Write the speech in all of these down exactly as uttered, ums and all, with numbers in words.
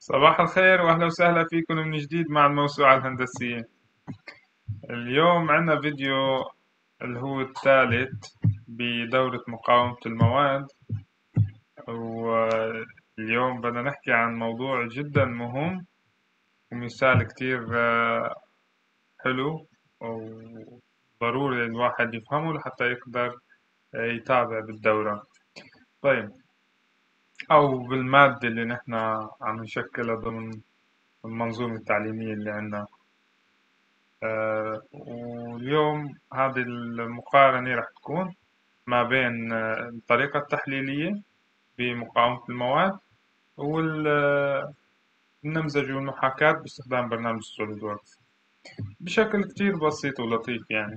صباح الخير وأهلا وسهلا فيكم من جديد مع الموسوعة الهندسية. اليوم عنا فيديو اللي هو الثالث بدورة مقاومة المواد، واليوم بدنا نحكي عن موضوع جدا مهم ومثال كتير آه، حلو وضروري الواحد يفهمه لحتى يقدر آه، يتابع بالدورة. طيب، أو بالمادة اللي نحن عم نشكلها ضمن المنظومة التعليمية اللي عنا. آه، واليوم هذه المقارنة راح تكون ما بين آه، الطريقة التحليلية بمقاومة المواد والنمذج والمحاكاة باستخدام برنامج سوليد ووركس بشكل كتير بسيط ولطيف يعني.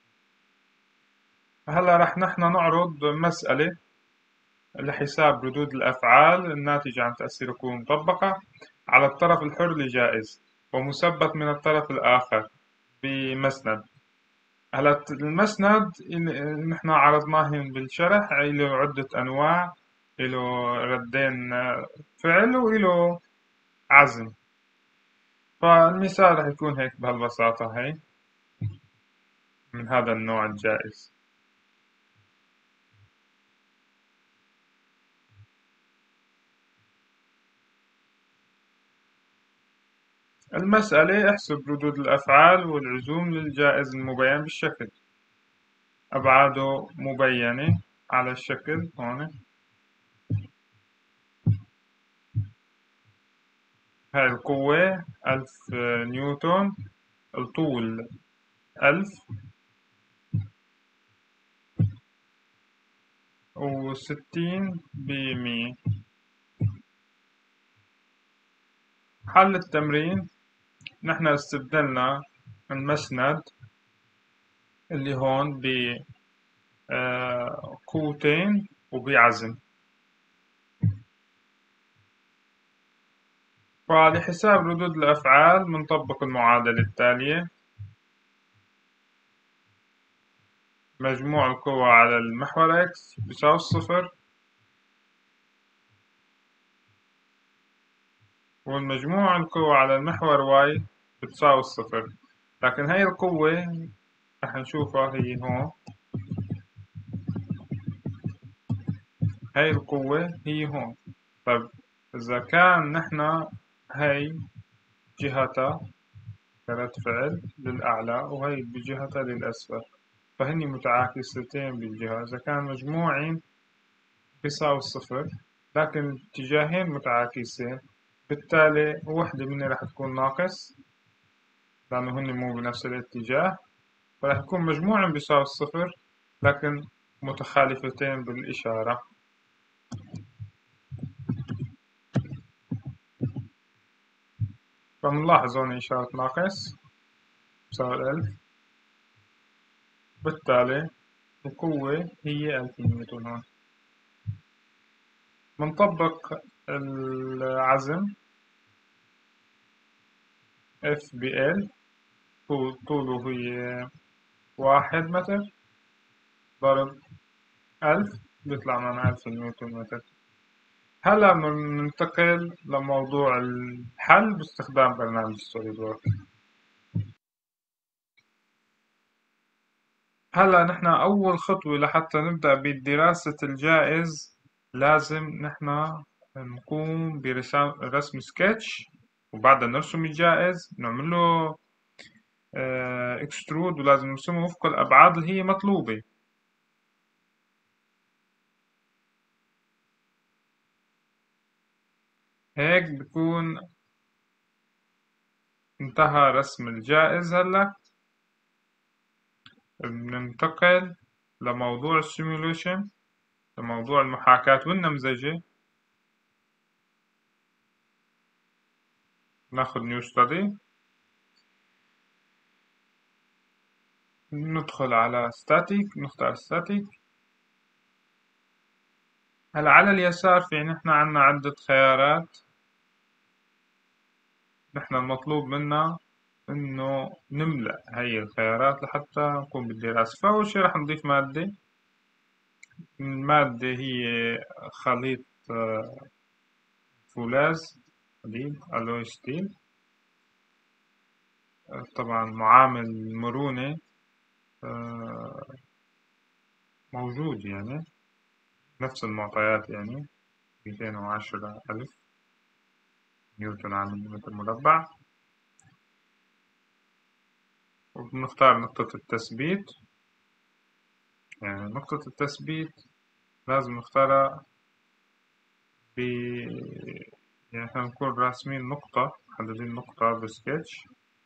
هلا راح نحن نعرض مسألة لحساب ردود الأفعال الناتجة عن تأثير القوة المطبقة على الطرف الحر لجائز ومثبت من الطرف الآخر بمسند. هلا المسند اللي نحن عرضناه بالشرح له عدة أنواع، له ردين فعل وله عزم. فالمثال رح يكون هيك بهالبساطة، هي من هذا النوع الجائز. المسألة احسب ردود الأفعال والعزوم للجائز المبين بالشكل، أبعاده مبينة على الشكل هون. هاي القوة ألف نيوتن، الطول ألف، وستين بمية. حل التمرين، نحن استبدلنا المسند اللي هون بقوتين وبعزم. فلحساب ردود الأفعال بنطبق المعادلة التالية: مجموع القوى على المحور X بيساوي الصفر، والمجموع القوى على المحور Y بتساوي الصفر. لكن هاي القوة رح نشوفها هي هون، هاي القوة هي هون. طيب، إذا كان نحن هاي جهتها كرد فعل للأعلى وهي بجهتها للأسفل، فهني متعاكستين بالجهة. إذا كان مجموعين بيساوي الصفر لكن الاتجاهين متعاكسين، بالتالي وحدة مني راح تكون ناقص لأنه هني مو بنفس الاتجاه، فراح يكون مجموعهم بيساوي الصفر لكن متخالفتين بالإشارة. فمنلاحظ هون إشارة ناقص بيساوي الألف، بالتالي القوة هي ألف نيوتن. هون بنطبق العزم اف بي ال، طوله هي واحد متر ضرب ألف، بيطلع معنا ألف نيوتن متر. هلا بننتقل لموضوع الحل باستخدام برنامج سوليد وورك. هلا نحن أول خطوة لحتى نبدأ بدراسة الجائز لازم نحن نقوم برسم سكتش، وبعدها نرسم الجائز نعمل له اكسترود، ولازم نرسمه وفق الأبعاد اللي هي مطلوبة. هيك بكون انتهى رسم الجائز. هلا بننتقل لموضوع السيموليشن، لموضوع المحاكاة والنمذجة. ناخد نيو ستادي، ندخل على ستاتيك، نختار ستاتيك. هلا على اليسار في نحن عنا عدة خيارات، نحن المطلوب منا انه نملأ هاي الخيارات لحتى نقوم بالدراسة. فأول شي رح نضيف مادة. المادة هي خليط آه، فولاذ حديد ألوي ستيل. طبعا معامل المرونة آه، موجود يعني نفس المعطيات يعني ميتين وعشرة ألف نيوتن على متر مربع. وبنختار نقطة التثبيت، يعني نقطة التثبيت لازم نختارها ب يعني احنا نكون راسمين نقطة، محددين نقطة بسكتش،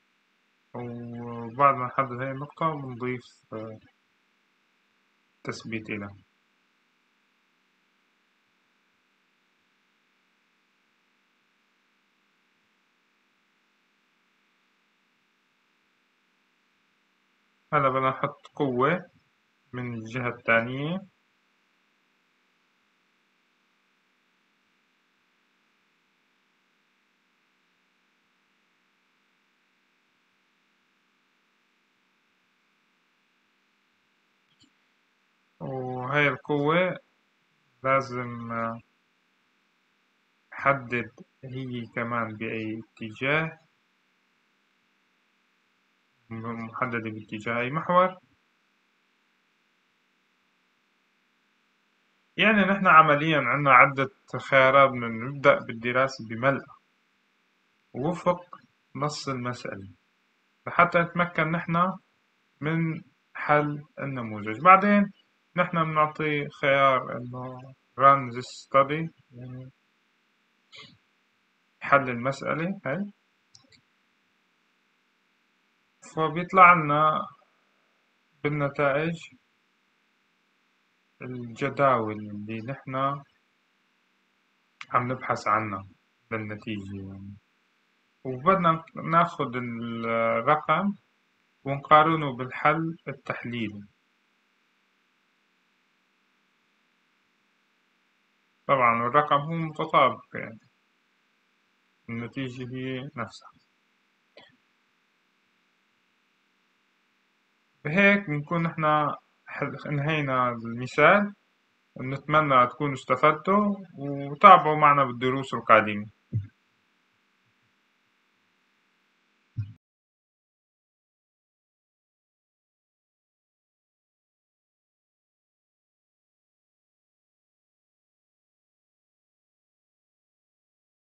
وبعد ما نحدد هاي النقطة بنضيف آه، تثبيت إلها. هلا بدنا نحط قوة من الجهة الثانية. وهاي القوة لازم آه، نحدد هي كمان بأي اتجاه، محددة باتجاه أي محور. يعني نحن عمليا عنا عدة خيارات، بدنا نبدأ بالدراسة بملء وفق نص المسألة لحتى نتمكن نحن من حل النموذج. بعدين نحن بنعطي خيار إنه run this study، يعني حل المسألة هاي، فبيطلع لنا بالنتائج الجداول اللي نحن عم نبحث عنها للنتيجة يعني. وبدنا ناخد الرقم ونقارنه بالحل التحليلي. طبعا الرقم هو متطابق، يعني النتيجة هي نفسها. بهيك بنكون نحنا انهينا المثال. نتمنى تكونوا استفدتوا وتابعوا معنا بالدروس القادمة.